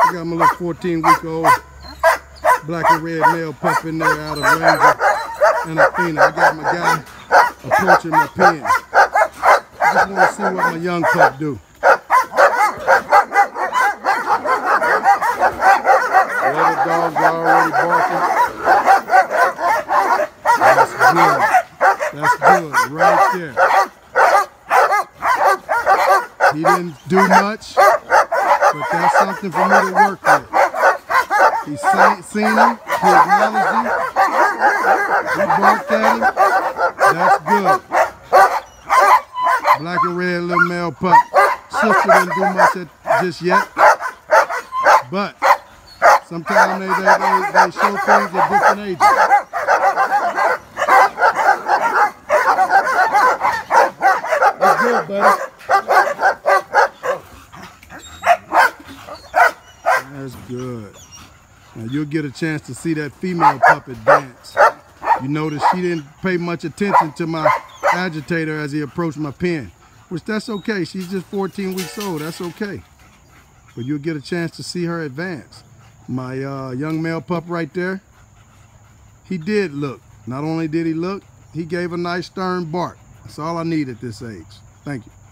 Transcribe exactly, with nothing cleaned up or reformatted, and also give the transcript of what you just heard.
I got my little fourteen week old black and red male pup in there out of Ranger and Athena. I got my guy approaching my pen. I just want to see what my young pup do. The other dogs are already barking. That's good. That's good right there. He didn't do much, but that's something for me to work with. He's seen him, he acknowledged him, he barked at him. That's good. Black and red little male pup. Sister didn't do much at, just yet, but sometimes they, they, they, they show things at different ages. That's good, buddy. That's good. Now you'll get a chance to see that female pup advance. You notice she didn't pay much attention to my agitator as he approached my pen, which that's okay. She's just fourteen weeks old. That's okay. But you'll get a chance to see her advance. My uh, young male pup right there, he did look. Not only did he look, he gave a nice stern bark. That's all I need at this age. Thank you.